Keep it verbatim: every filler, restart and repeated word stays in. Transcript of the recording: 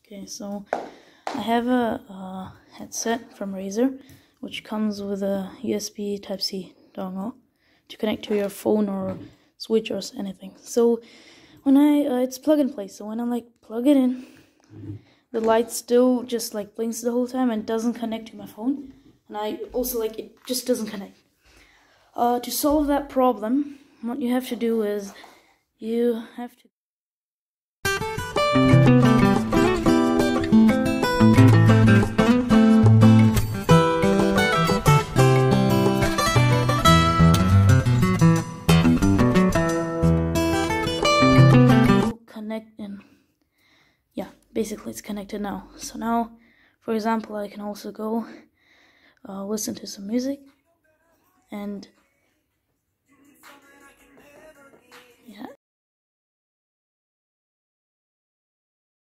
Okay, so I have a, a headset from Razer, which comes with a U S B Type C dongle to connect to your phone or Switch or anything. So when I, uh, it's plug and play. So when I like plug it in, the light still just like blinks the whole time and doesn't connect to my phone. And I also like it just doesn't connect. Uh, to solve that problem, what you have to do is you have to connect in. Yeah, basically it's connected now. So now, for example, I can also go uh, listen to some music, and